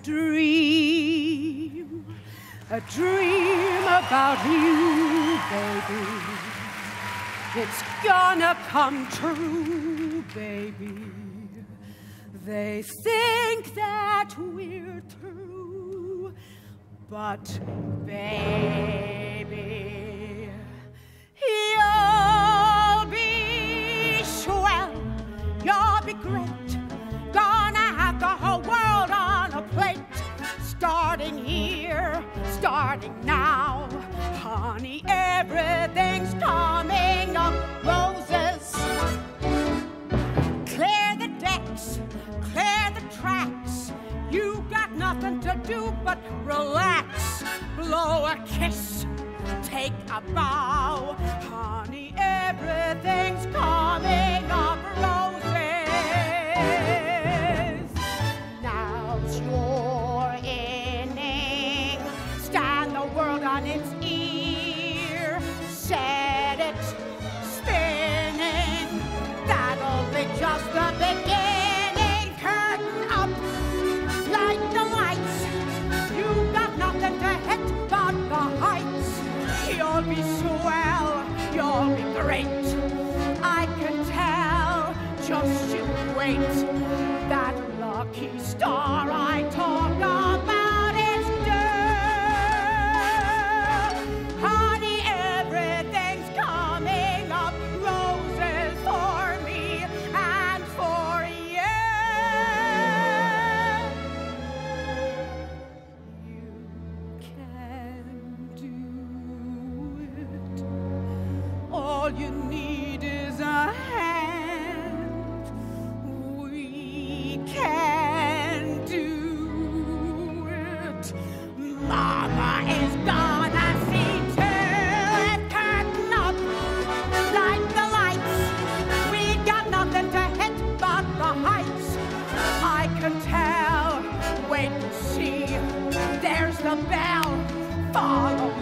dream about you, baby. It's gonna come true, baby. They think that we're through, but baby, you'll be swell, you'll be great. Gonna have the whole world on a plate. Starting here, starting now, honey, everything's coming up roses. Clear the decks, clear the tracks. You got nothing to do but relax. Blow a kiss, take a bow, honey, everything's coming up roses. Now's your inning. Stand the world on its ear. Set it spinning. That'll be just the beginning. Curtain up, light the lights. You got nothing to hit but the heights. You'll be swell, you'll be great. I can tell, just you wait. That lucky star I talk about is due. Honey, everything's coming up roses for me and for you. You can do it. All you need is a hand. We can do it. Mama is gonna see to it. Curtain up, light the lights. We got nothing to hit but the heights. I can tell, wait and see. There's the bell, follow